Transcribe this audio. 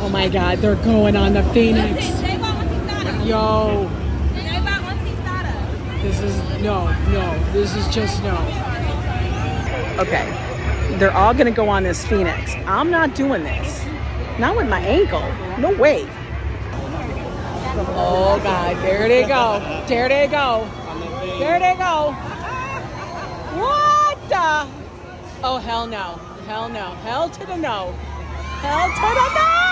Oh my God, they're going on the Phoenix. Yo. This is, no, this is just no. Okay, they're all gonna go on this Phoenix. I'm not doing this. Not with my ankle, no way. Oh God, there they go. There they go. There they go. What the? Oh, hell no. Hell no. Hell to the no. Hell to the no!